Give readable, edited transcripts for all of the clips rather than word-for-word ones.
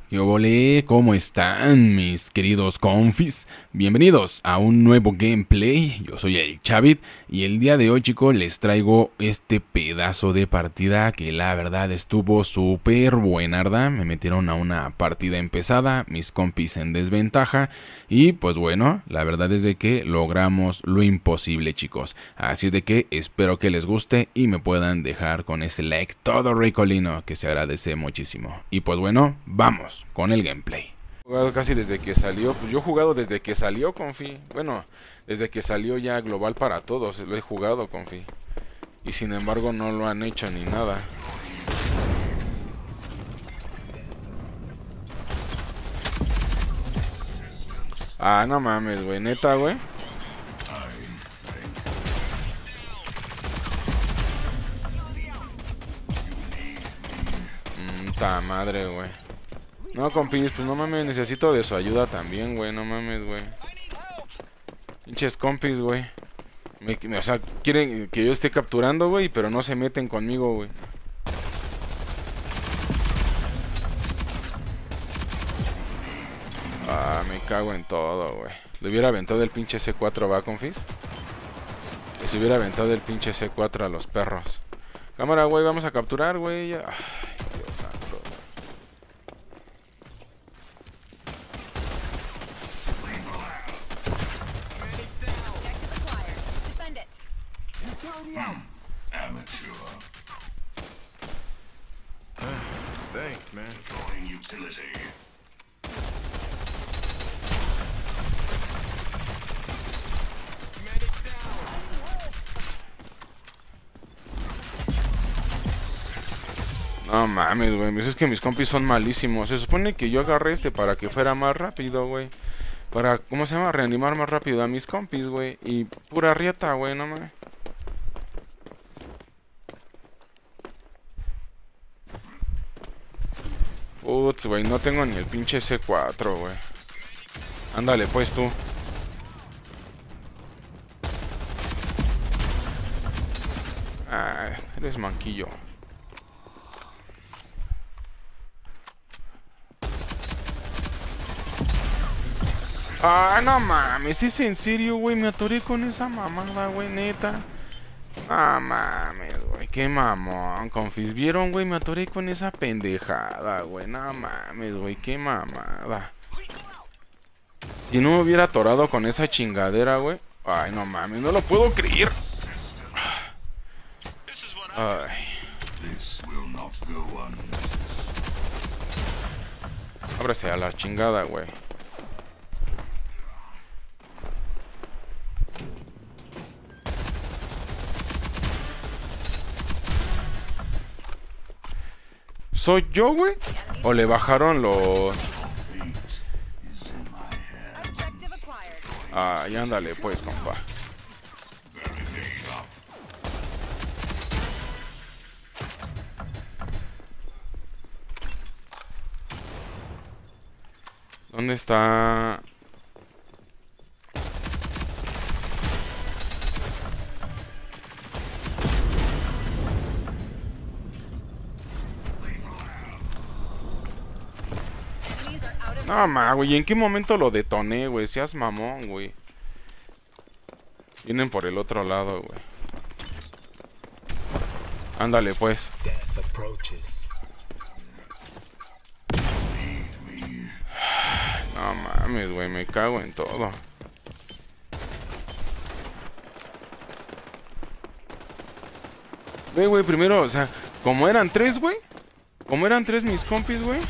Yo volé, ¿cómo están mis queridos confis? Bienvenidos a un nuevo gameplay, yo soy el Chavit y el día de hoy chicos les traigo este pedazo de partida que la verdad estuvo súper buenarda. Me metieron a una partida empezada, mis compis en desventaja y pues bueno, la verdad es de que logramos lo imposible chicos. Así es de que espero que les guste y me puedan dejar con ese like todo ricolino que se agradece muchísimo. Y pues bueno, vamos con el gameplay. He jugado casi desde que salió, pues yo he jugado desde que salió, confi. Bueno, desde que salió ya global para todos, lo he jugado, confi. Y sin embargo no lo han hecho ni nada. Ah, no mames, güey, neta, güey. Ta madre, güey. No, compis, pues no mames, necesito de su ayuda también, güey, no mames, güey. Pinches compis, güey. O sea, quieren que yo esté capturando, güey, pero no se meten conmigo, güey. Ah, me cago en todo, güey. Le hubiera aventado el pinche C4, ¿va, confis? Les hubiera aventado el pinche C4 a los perros. Cámara, güey, vamos a capturar, güey. Ay, Dios santo, Thanks, man. Deploying utility. no mames, güey. Es que mis compis son malísimos. Se supone que yo agarré este para que fuera más rápido, güey. Para, ¿cómo se llama? Reanimar más rápido a mis compis, güey. Y pura rieta, güey, no mames. Putz, güey, no tengo ni el pinche C4, güey. Ándale, pues tú. Ah, eres manquillo. Ah, no mames, ¿es en serio, güey? Me atoré con esa mamada, güey, neta. Ah, mames, güey, qué mamón, confis. ¿Vieron, güey? Me atoré con esa pendejada, güey. No mames, güey, qué mamada. Si no me hubiera atorado con esa chingadera, güey. Ay, no mames, no lo puedo creer. Ay. Ábrase a la chingada, güey. ¿Soy yo, güey? ¿O le bajaron los...? Ah, y ándale, pues, compa. ¿Dónde está...? No, ma, güey, ¿en qué momento lo detoné, güey? Seas mamón, güey. Vienen por el otro lado, güey. Ándale, pues. No mames, güey, me cago en todo. Ve, güey, primero, o sea, como eran tres, güey. Como eran tres mis compis, güey.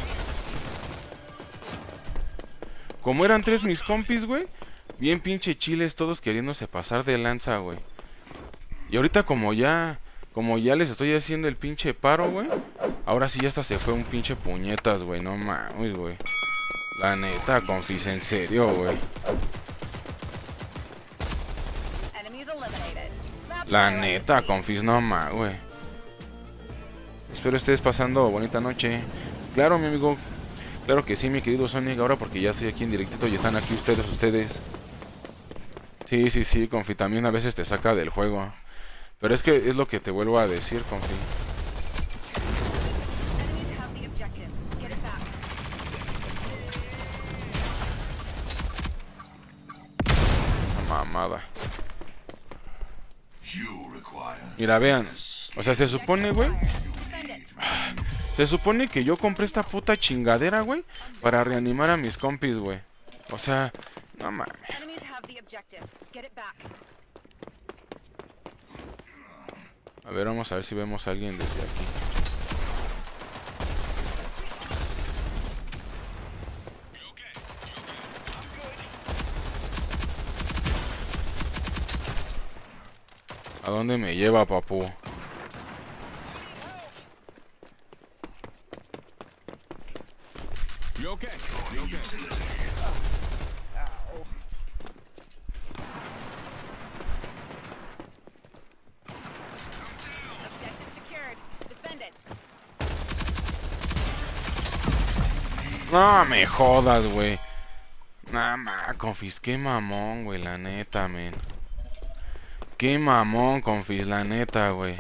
Como eran tres mis compis, güey. Bien pinche chiles, todos queriéndose pasar de lanza, güey. Y ahorita como ya les estoy haciendo el pinche paro, güey. Ahora sí ya hasta se fue un pinche puñetas, güey. No mames, güey. La neta, confis, en serio, güey. La neta, confis, no mames, güey. Espero estés pasando bonita noche. Claro, mi amigo. Claro que sí, mi querido Sonic. Ahora porque ya estoy aquí en directito y están aquí ustedes. Sí, confi, también a veces te saca del juego. Pero es que es lo que te vuelvo a decir, confi. mamada. You require Mira, vean. O sea, se supone, güey. Se supone que yo compré esta puta chingadera, güey, para reanimar a mis compis, güey. O sea, no mames. Enemies have the objective. Get it back. A ver, vamos a ver si vemos a alguien desde aquí. ¿A dónde me lleva, papu? You okay? You okay? Objective secured. Defend it. No me jodas, güey. Nah, confis, qué mamón, güey, la neta, men. Qué mamón, confis, la neta, güey.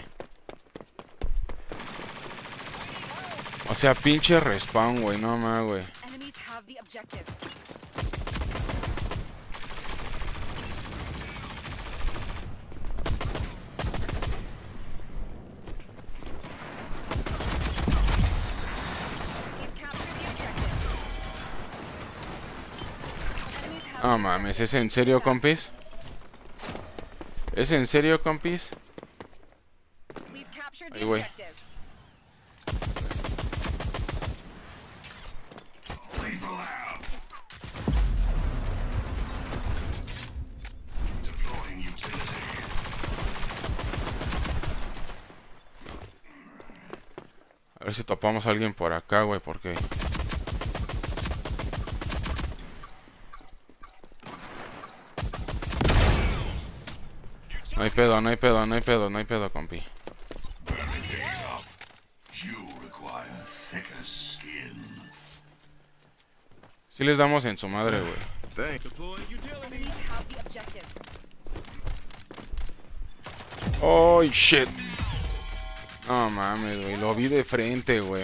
O sea, pinche respawn, güey, no más, güey. Enemies have the objective. We've captured the objective. Enemies have No the mames, objective. ¿es en serio, compis? ¿Es en serio, compis? We've captured Ahí, the güey. objective. lethal out. Deploying utility. A ver si topamos a alguien por acá, güey, porque... No hay pedo, no hay pedo, no hay pedo, no hay pedo, compi. Barricade up. You require thicker skin. Sí les damos en su madre, güey. Thanks. Enemies have the objective. Oh, shit. No mames, güey, lo vi de frente, güey.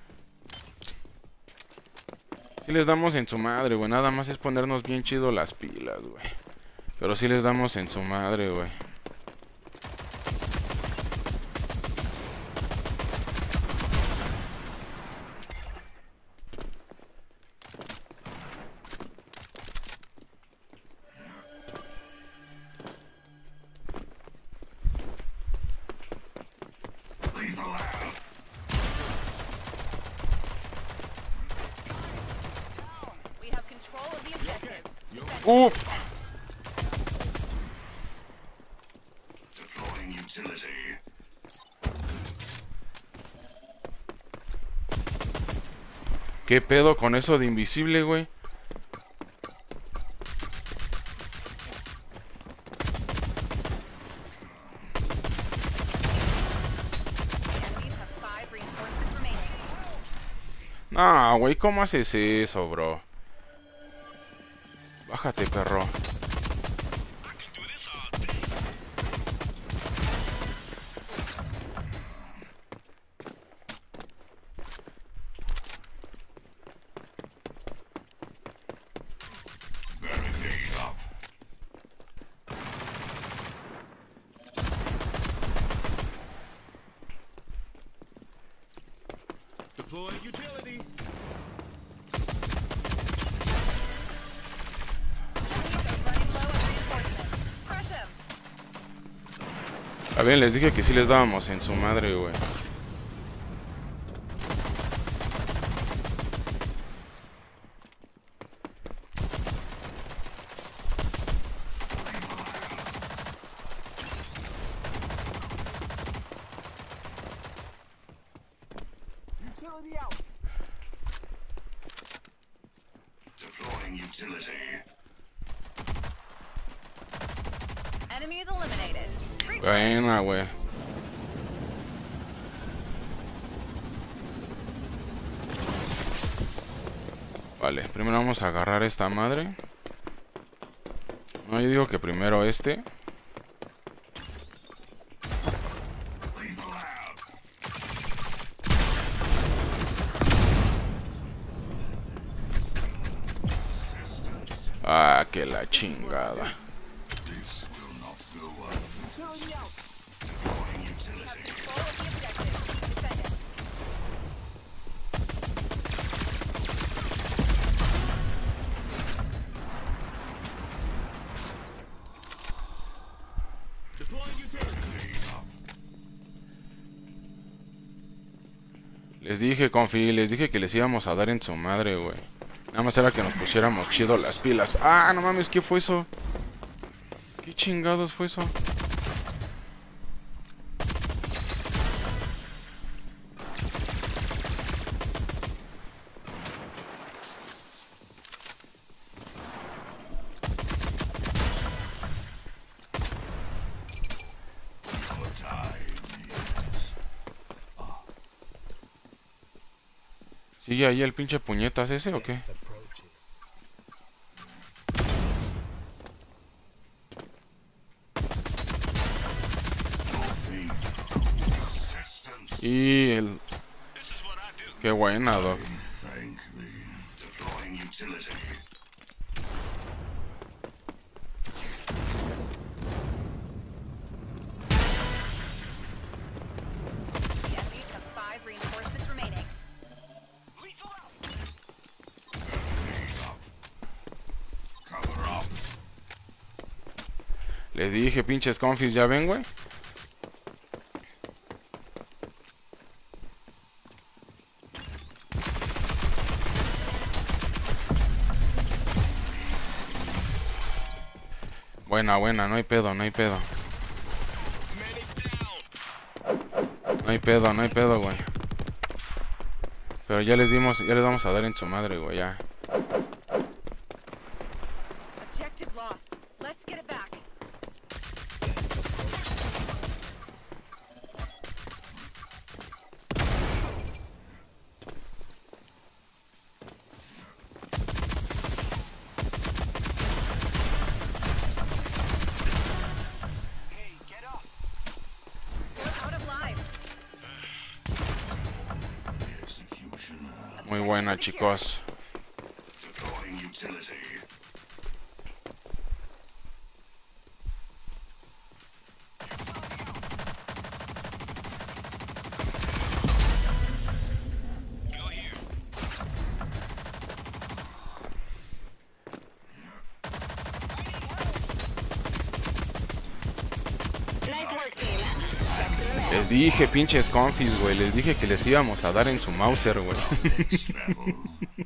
Sí les damos en su madre, güey. Nada más es ponernos bien chido las pilas, güey. Pero sí les damos en su madre, güey. Lethal out. We have control of the objective. ¡Uf! Deploying utility. ¿Qué pedo con eso de invisible, güey? Enemies have 5 reinforcements remaining. No, güey, ¿cómo haces eso, bro? Bájate, perro. Barricade up. Deploying utility. Enemies are running low on reinforcements. Crush him. A ver, les dije que sí les dábamos en su madre, güey. Deploying utility. Enemies eliminated. Buena, güey. Vale, primero vamos a agarrar esta madre. No, yo digo que primero este. Lethal out. Ah, que la chingada. This Les dije que les íbamos a dar en su madre, güey. Nada más era que nos pusiéramos chido las pilas. Ah, no mames, ¿qué fue eso? ¿Qué chingados fue eso? ¿Sigue ahí el pinche puñetas ese o qué? Y el... Qué buena, Doc. Thank thee. Deploying utility. The enemies have 5 reinforcements remaining. Cover up. Les dije, pinches confis, ¿ya ven, güey? Buena, buena, no hay pedo, no hay pedo. No hay pedo, no hay pedo, güey. Pero ya les vamos a dar en su madre, güey, ya. Objective lost. Let's get it back. We're out of lives. Executioner. Muy buena, chicos. Deploying utility. Les dije, pinches confis, güey. Les dije que les íbamos a dar en su Mauser, güey. Next level.